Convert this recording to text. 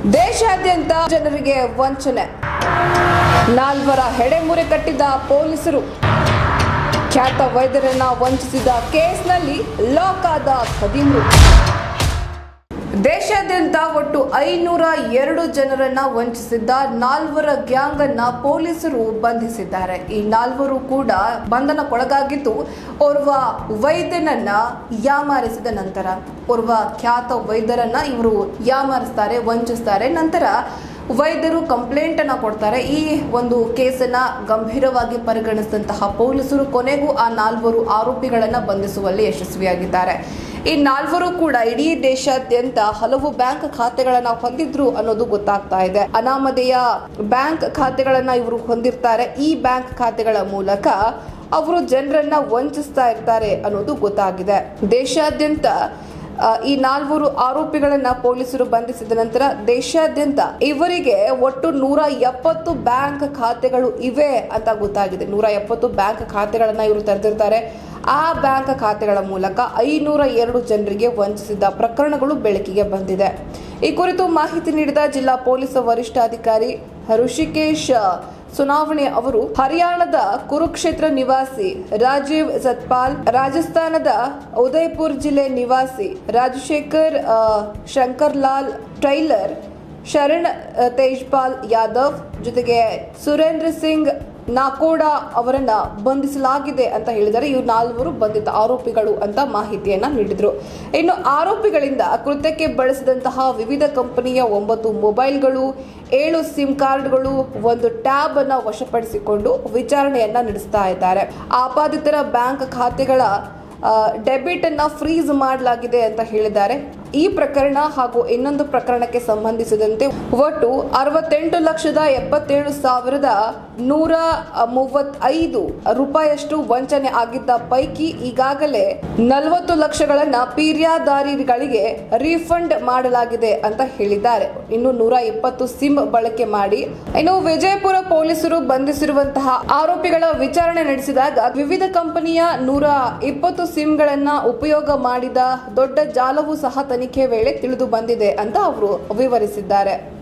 ದೇಶಾದ್ಯಂತ ಜನರಿಗೆ ವಂಚನೆ, ನಾಲ್ವರ ಹೆಡೆಮುರೆ ಕಟ್ಟಿದ ಪೊಲೀಸರು, ಖ್ಯಾತ ವೈದ್ಯರನ್ನ ವಂಚಿಸಿದ ಕೇಸ್ನಲ್ಲಿ ಲಾಕ್ ಆದ ಖದೀಮ್ರು. ದೇಶಾದ್ಯಂತ ಒಟ್ಟು 502 ಜನರನ್ನ ವಂಚಿಸಿದ್ದ ನಾಲ್ವರ ಗ್ಯಾಂಗ್ ಅನ್ನ ಪೊಲೀಸರು ಬಂಧಿಸಿದ್ದಾರೆ. ಈ ನಾಲ್ವರು ಕೂಡ ಬಂಧನಕ್ಕೊಳಗಾಗಿದ್ದು ಓರ್ವ ವೈದ್ಯನನ್ನ ಯಾಮಾರಿಸಿದ ನಂತರ ಓರ್ವ ಖ್ಯಾತ ವೈದ್ಯರನ್ನ ಇವರು ಯಾಮಾರಿಸ್ತಾರೆ, ವಂಚಿಸ್ತಾರೆ. ನಂತರ ವೈದ್ಯರು ಕಂಪ್ಲೇಂಟ್ ಅನ್ನ ಕೊಡ್ತಾರೆ. ಈ ಒಂದು ಕೇಸನ್ನ ಗಂಭೀರವಾಗಿ ಪರಿಗಣಿಸಿದಂತಹ ಪೊಲೀಸರು ಕೊನೆಗೂ ಆ ನಾಲ್ವರು ಆರೋಪಿಗಳನ್ನ ಬಂಧಿಸುವಲ್ಲಿ ಯಶಸ್ವಿಯಾಗಿದ್ದಾರೆ. ಈ ನಾಲ್ವರು ಕೂಡ ಇಡೀ ದೇಶಾದ್ಯಂತ ಹಲವು ಬ್ಯಾಂಕ್ ಖಾತೆಗಳನ್ನ ಹೊಂದಿದ್ರು ಅನ್ನೋದು ಗೊತ್ತಾಗ್ತಾ ಇದೆ. ಅನಾಮಧೇಯ ಬ್ಯಾಂಕ್ ಖಾತೆಗಳನ್ನ ಇವರು ಹೊಂದಿರ್ತಾರೆ. ಈ ಬ್ಯಾಂಕ್ ಖಾತೆಗಳ ಮೂಲಕ ಅವರು ಜನರನ್ನ ವಂಚಿಸ್ತಾ ಇರ್ತಾರೆ ಅನ್ನೋದು ಗೊತ್ತಾಗಿದೆ. ದೇಶಾದ್ಯಂತ ಈ ನಾಲ್ವರು ಆರೋಪಿಗಳನ್ನ ಪೊಲೀಸರು ಬಂಧಿಸಿದ ನಂತರ ದೇಶಾದ್ಯಂತ ಇವರಿಗೆ ಒಟ್ಟು 170 ಬ್ಯಾಂಕ್ ಖಾತೆಗಳು ಇವೆ ಅಂತ ಗೊತ್ತಾಗಿದೆ. 170 ಬ್ಯಾಂಕ್ ಖಾತೆಗಳನ್ನ ಇವರು ತೆರೆದಿರ್ತಾರೆ. ಆ ಬ್ಯಾಂಕ್ ಖಾತೆಗಳ ಮೂಲಕ 502 ಜನರಿಗೆ ವಂಚಿಸಿದ ಪ್ರಕರಣಗಳು ಬೆಳಕಿಗೆ ಬಂದಿದೆ. ಈ ಕುರಿತು ಮಾಹಿತಿ ನೀಡಿದ ಜಿಲ್ಲಾ ಪೊಲೀಸ್ ವರಿಷ್ಠಾಧಿಕಾರಿ ಋಷಿಕೇಶ್ ಸುನಾವಣೆ ಅವರು ಹರಿಯಾಣದ ಕುರುಕ್ಷೇತ್ರ ನಿವಾಸಿ ರಾಜೀವ್ ಸತ್ಪಾಲ್, ರಾಜಸ್ಥಾನದ ಉದಯಪುರ್ ಜಿಲ್ಲೆ ನಿವಾಸಿ ರಾಜಶೇಖರ್ ಶಂಕರ್ಲಾಲ್ ಟೈಲರ್, ಶರಣ್ ತೇಜ್ಪಾಲ್ ಯಾದವ್ ಜೊತೆಗೆ ಸುರೇಂದ್ರ ಸಿಂಗ್ ನಾಕೋಡಾ ಅವರನ್ನ ಬಂಧಿಸಲಾಗಿದೆ ಅಂತ ಹೇಳಿದರೆ ಇವು ನಾಲ್ವರು ಬಂಧಿತ ಆರೋಪಿಗಳು ಅಂತ ಮಾಹಿತಿಯನ್ನ ನೀಡಿದ್ರು. ಇನ್ನು ಆರೋಪಿಗಳಿಂದ ಕೃತ್ಯಕ್ಕೆ ಬಳಸಿದಂತಹ ವಿವಿಧ ಕಂಪನಿಯ 9 ಮೊಬೈಲ್ಗಳು, 7 ಸಿಮ್ ಕಾರ್ಡ್ಗಳು, 1 ಟ್ಯಾಬ್ ಅನ್ನ ವಶಪಡಿಸಿಕೊಂಡು ವಿಚಾರಣೆಯನ್ನ ನಡೆಸ್ತಾ ಇದ್ದಾರೆ. ಆಪಾದಿತರ ಬ್ಯಾಂಕ್ ಖಾತೆಗಳ ಡೆಬಿಟ್ ಅನ್ನ ಫ್ರೀಸ್ ಮಾಡಲಾಗಿದೆ ಅಂತ ಹೇಳಿದ್ದಾರೆ. ಈ ಪ್ರಕರಣ ಹಾಗೂ ಇನ್ನೊಂದು ಪ್ರಕರಣಕ್ಕೆ ಸಂಬಂಧಿಸಿದಂತೆ ಒಟ್ಟು 68,77,135 ರೂಪಾಯಿಯಷ್ಟು ವಂಚನೆ ಆಗಿದ್ದ ಪೈಕಿ ಈಗಾಗಲೇ 40 ಲಕ್ಷಗಳನ್ನ ಪಿರ್ಯಾದಾರಿಗಳಿಗೆ ರೀಫಂಡ್ ಮಾಡಲಾಗಿದೆ ಅಂತ ಹೇಳಿದ್ದಾರೆ. ಇನ್ನು 120 ಸಿಮ್ ಬಳಕೆ ಮಾಡಿ ಇನ್ನು ವಿಜಯಪುರ ಪೊಲೀಸರು ಬಂಧಿಸಿರುವಂತಹ ಆರೋಪಿಗಳ ವಿಚಾರಣೆ ನಡೆಸಿದಾಗ ವಿವಿಧ ಕಂಪನಿಯ 120 ಸಿಮ್ಗಳನ್ನ ಉಪಯೋಗ ಮಾಡಿದ ದೊಡ್ಡ ಜಾಲವು ಸಹ ತನಿಖೆ ವೇಳೆ ತಿಳಿದು ಬಂದಿದೆ ಅಂತ ಅವರು ವಿವರಿಸಿದ್ದಾರೆ.